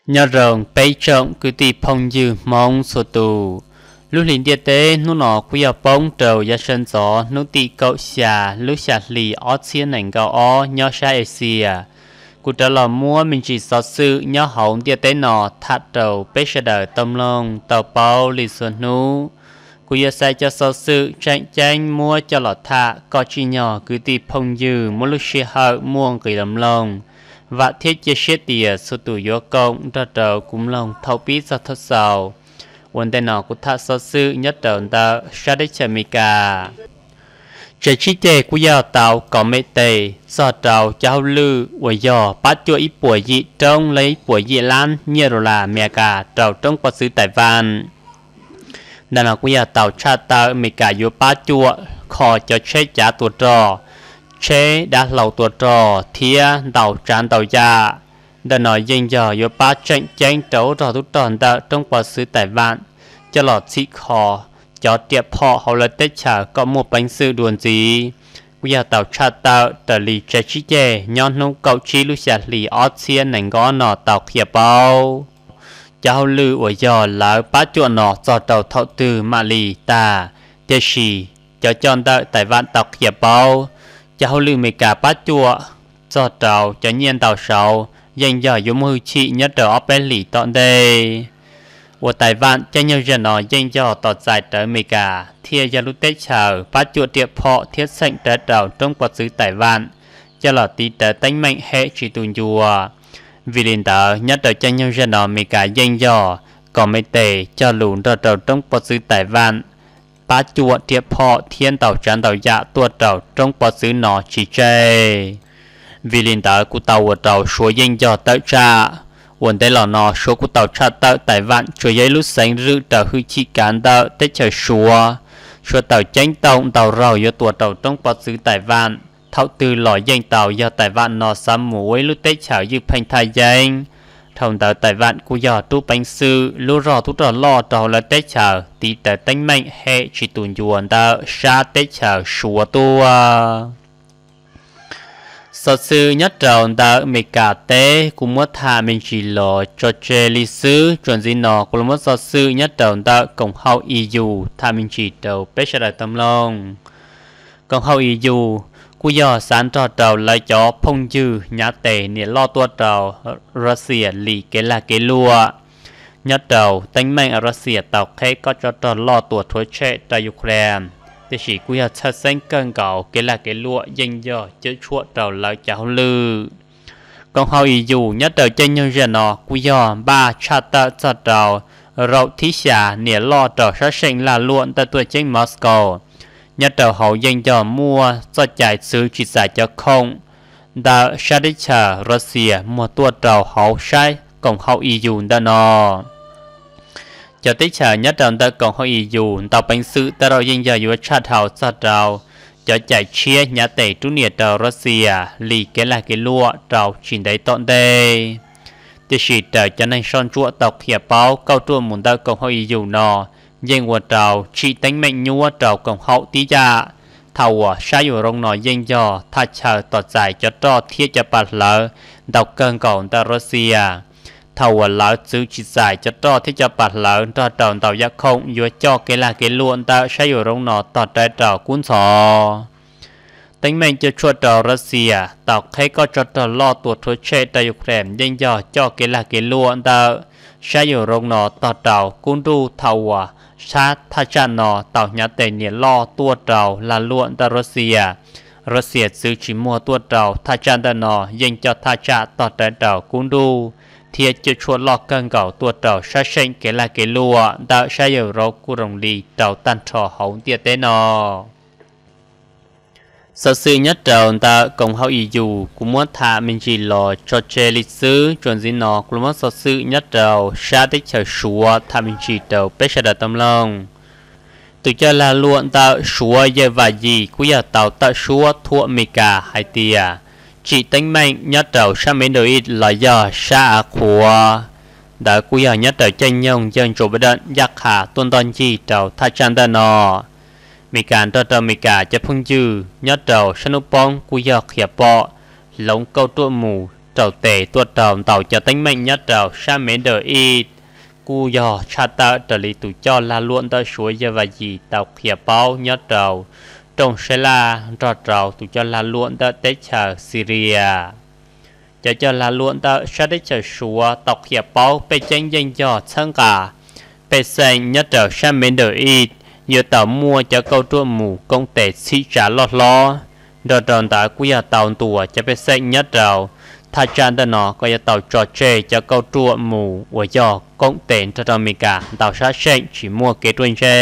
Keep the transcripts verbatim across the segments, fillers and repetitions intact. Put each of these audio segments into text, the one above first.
nhớ rồng bấy trọng cứ tì phong dư mong số tù lúc liền địa tế nó nọ quý ở bóng trầu ra sân gió nó tì cậu xà lúc xà lì ó xiên ảnh gạo ó nhớ xa ê xìa cụ trở lò mua mình chỉ xót sự nhớ hổng địa tế nọ thắt trầu bế xa đời tâm lòng tàu bao lì xuân nú cụ giờ sai cho xót sự tranh tranh mua cho lọ thạ có chi nhỏ cứ tì phong dư mua lúc xì hợ muông gửi lầm lòng và thiết chế xét tìa số tù yếu công ra trầu cũng lòng thâu biết ra thật sầu vấn đề nào cũng thật số sự nhất trầu ta sát đích chả mì cả chế chi chế của giàu tàu có mê tề do trầu cháu lư và do bắt cho ít buổi dị trong lấy buổi dị lan như là mẹ cả trầu trong quá xứ tài văn đàn nào của giàu tàu cha ta mì cả yếu bắt chua khó cho chết trả tuổi trò chế đã lâu tuổi trò thia đầu tràn đầu già đã nói dân giờ yếu ba tranh tranh đấu rồi tốt tròn đã trong quá xứ tài vạn cho lọt xí khó cho tiệp họ hậu là tết trả có một bánh sư đuồn gì bây giờ tàu cha tàu tờ lì chế chí chê nhon nông cậu chi lưu xả lì ót xiên nành gó nọ tàu khía bao cháu lư ở giờ là bá chuột nọ do tàu thọ từ mà lì ta tiết xì cho chọn đợi tài vạn tàu khía bao cháu lưu mì cả bát chua do trầu cho nhiên tàu sầu dành giờ dùng hư trị nhất trở ốp bên lì tọn đây của tài vạn cho nhau dân nó dành giờ tọt dài tới mì cả thia cho lúc tết chờ bát chua tiệp họ thiết sệnh tới trầu trong quá xứ tài vạn cho là tí tới tánh mạnh hệ chỉ tùn chùa vì liền tờ nhất trở cho nhau dân nó mì cả dành giờ còn mấy tề cho lùn trở trầu trong quá xứ tài vạn bá chua tiệp họ thiên tàu tràn tàu dạ tua tàu trong quá xứ nó chỉ chê vì liền tàu của tàu ở tàu số danh cho tới cha vấn đề là nó số của tàu cha tới tại vạn cho giấy lúc sáng rư tàu hư chi cán tàu tết trời xua số tàu tránh tàu tàu rau do tua tàu trong quá xứ tại vạn thảo từ lõi danh tàu do tại vạn nó xăm mũi lúc tết chào như phanh thai danh thông tờ tài vạn của giờ tu bánh sư lưu rò tu trò lo trò là tết chờ tí tờ tánh mạnh hệ chỉ tuần chuồn tờ xa tết chờ sủa tu sở sư nhất tròn tờ mì cả tế cũng mất thả mình chỉ lo cho chê lý sư chuẩn gì nó cũng mất sở sư nhất tròn tờ cổng hậu y dù thả mình chỉ đầu bế xa đại tâm lòng cổng hậu y dù cú giờ sáng trò trầu lại cho phong dư nhã tề nè lo tua trầu Russia lì cái là cái lúa nhất trầu tánh mạnh ở Russia tàu thế có cho trò lo tua thối chế tại Ukraine thì chỉ cú giờ thật xanh cơn gạo cái là cái lúa danh giờ chứ chuột trầu lại cháu lư còn hậu ý dù nhất trầu trên nhân dân nó cú giờ ba cha ta cho trầu rậu thí xả nè lo trầu sát sinh là luôn tại tuổi trên Moscow nhất đầu hậu danh cho mua do chạy xứ chỉ giải cho không đã sát đích chờ Russia mua tua trầu hậu sai cộng hậu ý dù đã nó cho tích chờ nhất đầu ta cộng hậu ý dù tàu bánh sự ta đầu danh giờ dù chát hậu sát trầu cho chạy chia nhà tể trú nhiệt trầu Russia lì cái là cái lụa trầu chỉnh đấy tọn đây thì chỉ trở cho nên son chuột tộc hiệp báo câu trua muốn ta cộng hậu ý dù nó dân của trầu chỉ tính mệnh nhua trầu cộng hậu tí ra thầu à sai ở rong nói dân cho tha chờ tọt giải cho trò thiết cho bạc lỡ đọc cơn cầu ta Russia thầu à lỡ giữ chỉ giải cho trò thiết cho bạc lỡ trò trầu tàu giác không vừa cho cái là cái luôn ta sai ở rong nó tọt trái trầu cuốn sò tính mệnh cho chuột trầu Russia tàu thấy có cho trò lo tuột thuế chế tại Ukraine dân cho cho cái là cái luôn ta sai ở rong nó tọt trầu cuốn ru thầu à sát thà chăn nọ tàu nhà tề nè lo tua trầu là luôn ta Russia Russia giữ chỉ mua tua trầu thà chăn ta nọ dành cho thà chạ tọt trái trầu cũng đu thiệt cho chuột lo cơn gạo tua trầu sát sinh cái là cái lúa đã sai ở rau cu rồng lì trầu tan trò hậu tiệt tế nọ sở sư nhất trầu ta cộng hậu ý dù cũng muốn thả mình chỉ lo cho chê lịch sử chuẩn gì nó cũng muốn sở sư nhất trầu xa tích chờ sủa thả mình chỉ trầu bế xa đà tâm lòng từ cho là luôn ta sủa giờ và gì cũng giờ tàu ta sủa thua mì cả hai tìa chỉ tính mạnh nhất trầu xa mấy đồ ít là giờ xa khủa đã cũng giờ nhất trầu chân nhông dân chủ bất định giác hạ tuân tôn chi trầu thả chân ta nóมีการต่อต่อมีการจะพึ่งยื้อยอดเจ้าชนุปองกุยอกเขียปอหลงเก้าตัวหมู่ trầu tệ tuột trầu tàu cho tính mệnh nhất trầu sa mến đời ít cú dò cha ta trở lý tụ cho là luôn tới suối giờ và gì tàu khía bao nhất trầu trong sẽ là trò trầu tụ cho là luôn tới tết chờ Syria cho cho là luôn tới sẽ đến chờ suối tàu khía bao被tranh danh dò thân cả被xanh nhất trầu sa mến đời ít giờ tàu mua cho câu trua mù công tệ xí trả lọt lo đợt tròn tại cú giờ tàu tùa cho被xanh nhất trầuถ้าจานตนอก็จะเต่าจอเจจะเกาตัวหมูหัวยอกงเต็นจะทำมีกาเต่าชาเชงchỉ mua kế tuầnเจ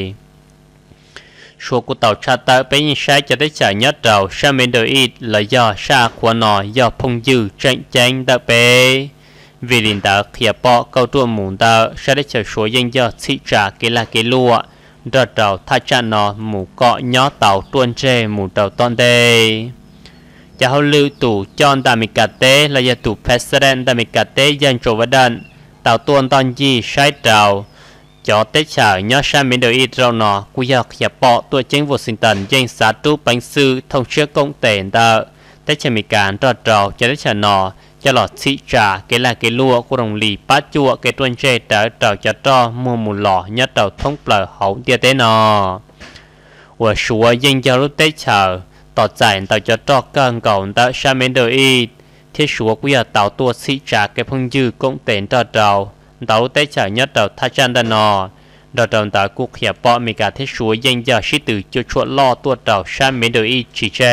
ชัวกูเต่าชาเต่าเป็นยังใช้จะได้จ่ายยัดเต่าชาเมนเดอร์อีดเลยย่อชาขวานอยอพงยืเจงเจงเต่าเปวิลินเต่าเขียปอเกาตัวหมูเต่าชาได้จ่ายชัวยังย่อชิจ่าเกลาเกลัวเต่าเต่าถ้าจานอหมูเกาะย่อเต่าตัวนเจหมูเต่าตอนเดจะเขาลือตู่จอนตามิกาเต้และยาตู่เพสเรนตามิกาเต้ยันโจวดันเต่าตัวตอนยี่ใช้เต่าจอเตชาญาชามินเดออีเราหนอกุยาขยาปอตัวเจงวอชิงตันยังสาธุปังซื้อทงเชื้อกงเตนเต่าเตชมีการรอดเราจะได้ชนอจะหลอดชิจาเกลาเกลัวกุรงลีป้าจัวเกตวนเจเต่าเต่าจะรอมัวมุหล่อญาเต่าทงเปล่าเขาเดียเตนอว่าชัวยังจะรู้เตชาต่อใจต่อจะจอกกันก่อนต่อชาเมนเดอร์อีที่ชัวกุยาเต่าตัวสีจากเก็บพงยืกงเต็นต่อเราเต่าเตจ่ายยัดเต่าทัจันดานอดอดต่อกุเขียปอมีการที่ชัวยังยาชิตือจะชวดล่อตัวเต่าชาเมนเดอร์อีจีเจ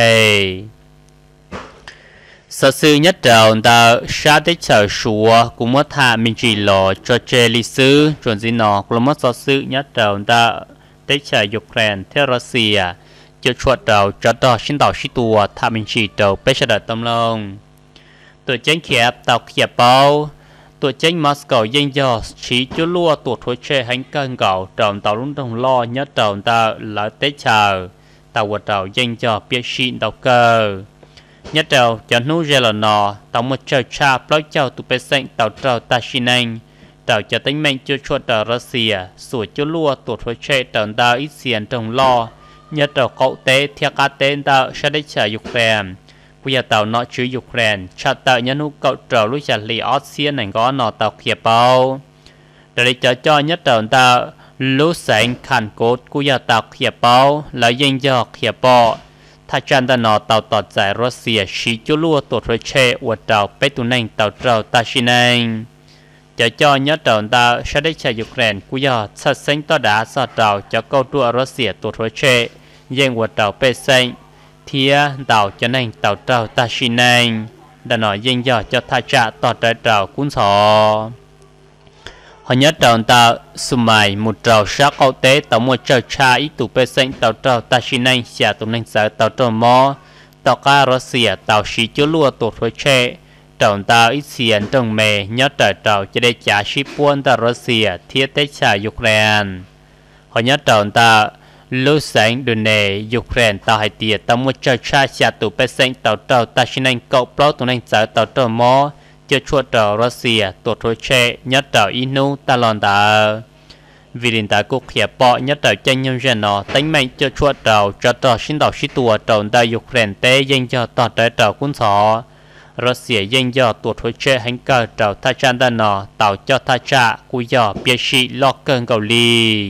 สสื่อยัดเต่าต่อชาเตจ่ายชัวกุมัทามินจีหล่อจอเจลิซื้อจวนสินอกลมัสสื่อยัดเต่าต่อเตจ่ายยูเครนเทรัสเซียจะชวดเราจะต่อชิ้นต่อชิ้นตัวทำเป็นชีเต่าไปเฉดตำลงตัวเจ้งเขียบเต่าเขียบเป้าตัวเจ้งมอสโกยังยอชี้จุลัวตัวทัวเชหันกันเก่าเต่าเต่าลุ่นตรงล้อยัดเต่าเต่าหลายเตชาเต่าวัวเต่ายังยอเปียชีเต่าเกอยัดเต่าจะนู้เจลนอเต่ามาเจอชาปล่อยเจ้าตัวไปเซ็งเต่าเต่าตาชินังเต่าจะตั้งแมงจะชวดเต่ารัสเซียสวยจุลัวตัวทัวเชเต่าเต่าอิเซียนตรงล้อnhớ tàu cậu tế theo cá tên tàu sẽ đến chờ Ukraine bây giờ tàu nó chứa Ukraine cho tàu nhân hữu cậu trầu lúc trả lý Austria này có nó tàu kia bao để cho cho nhất tàu tàu lúc sáng khăn cốt của giờ tàu kia bao là dân do kia baoถ้าจันตนอเต่าต่อใจรัสเซียชี้จุลัวตัวเทเชอวดเต่าไปตุนังเต่าเต่าตาชินังจะจอยัดเต่าเต่าใช้ได้ใช้ยูเครนกุยอชัดเส้นต่อดาสอดเต่าจะเข้าตัวรัสเซียตัวเทเชยังวัดเต่าไปเส้นเทียเต่าจะนั่งเต่าเต่าตาชินังแต่หน่อยยังยอจะท่าจะต่อใจเต่าคุ้นสอหอยยัดเต่าเต่าสมัยมุดเต่าชักเอาเตะเต่ามัวเจ้าชาอีตุไปเส้นเต่าเต่าตาชินังเสียตุนังเสือเต่าเต่ามอเต่าการรัสเซียเต่าชีจุลัวตัวเทเชเต่าเต่าอิเซียนตรงเมย์ยัดเต่าเต่าจะได้จ่าชิปวนเต่ารัสเซียเทียเตชายูเครนหอยยัดเต่าเต่าลูกแสงดูเนยยูเครนต่อให้เตียต่อมัวเจ้าชาชาตุไปเส้นเต่าเต่าตาชินังเกาะเปล่าตัวนังเสือเต่าเต่ามอจะชวดเต่ารัสเซียตัวเทเชยัดเต่าอินูตาลอนเต่าวิลินตากุเขียปอยัดเต่าเจนยงเจนอตั้งไม่จะชวดเต่าจะต่อชิ้นเต่าชิ้นตัวเต่าได้ยูเครนเตยังจะต่อได้เต่าคุ้นสอรัสเซียยังจะตัวเทเชหันเกิดเต่าท่าจันดานอเต่าเจ้าท่าจ่ากุยอเปียชีล็อกเกินเกาหลี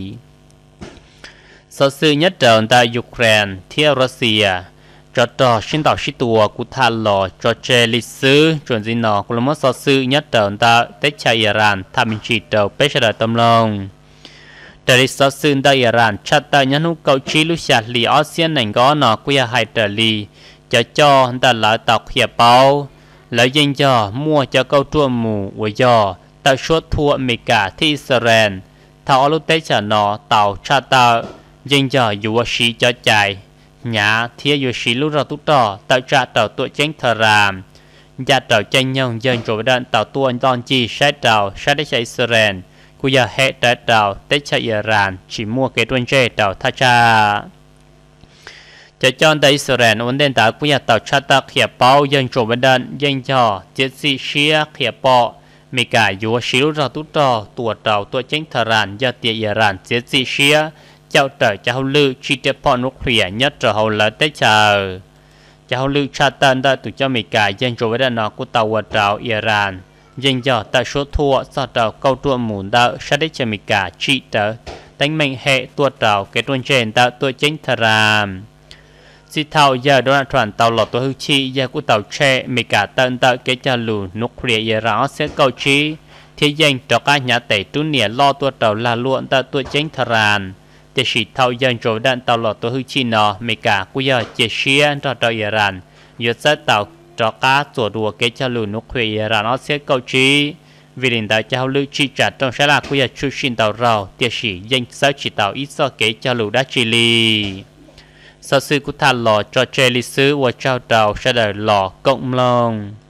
สสื่อยัดเต่าได้ยูเครนเที่ยวรัสเซียจะต่อชิ้นเต่าชิ้นตัวกุทาลอจอเจลิซื้อจวนจินอกุลมสสื่อยัดเต่าได้เตชาอิรานทำเป็นชีเต่าไปเฉดตำลงแต่ลิสสื่อได้อิรานชัดแต่ยันหุเกาชีลุชาลีอาเซียนหนึ่งก็นอกุยาไฮเตอลีจะจ่อแต่ละเต่าเขียเป้าแล้วยังจ่อมั่วจะเกาตัวหมู่วย่อแต่ชดทัวอเมริกาที่อิสราเอลถ้าอลุเตชานอเต่าชาเต่ายังจ่ออยู่ว่าชีจะใจnhã thiên yêu sĩ lúc ra tút đỏ tạo ra tạo tuổi chén thờ ràm gia tạo tranh nhau dân rồi đạn tạo tuôn đòn chi sai tạo sai để chạy Israel cú giờ hệ đã tạo tết chạy Iran chỉ mua cái tuần chơi tạo tha cha cho cho tại Israel ổn định tạo cú giờ tạo cha ta khía bao dân rồi đạn dân cho chết sĩ xía khía bao mấy cái yêu sĩ lúc ra tút đỏ tuổi tạo tuổi chén thờ ràm gia tiệt Iran chết sĩ xíaเจ้าเต๋อเจ้าลือชีเตปอนุเคลียยัดเจ้าเราเตชา cháu lưu cha tân đã tụi cho mình cả dân rồi với đàn nó của tàu trào Iran dân cho tại số thua sau trào câu tuôn mùn đỡ sát đích cho mình cả trị tớ đánh mình hệ tua trào cái tuôn trên đã tôi chính thà làm si thao giờ Donald Trump tàu lọt tôi hư chi giờ của tàu che mình cả tân đã cái cho lù nuclear Iran sẽ câu chi thế dân cho các nhà tẩy tu nịa lo tua trào là luôn đã tôi chính thà làm để chỉ thao dân rồi đạn tàu lọt tôi hư chi nó mình cả của giờ chế xia cho tàu Iran giờ sẽ tàu cho cá tổ đùa cái cho lù nút khuya ra nó sẽ câu chí vì đến tại cho lưu chi trả trong sẽ là của giờ chu xin tàu rau tiệt sĩ danh sáu chỉ tàu ít so cái cho lù đã chi li sau sư của thà lò cho chơi lịch sử và trao tàu sẽ đợi lò cộng lòng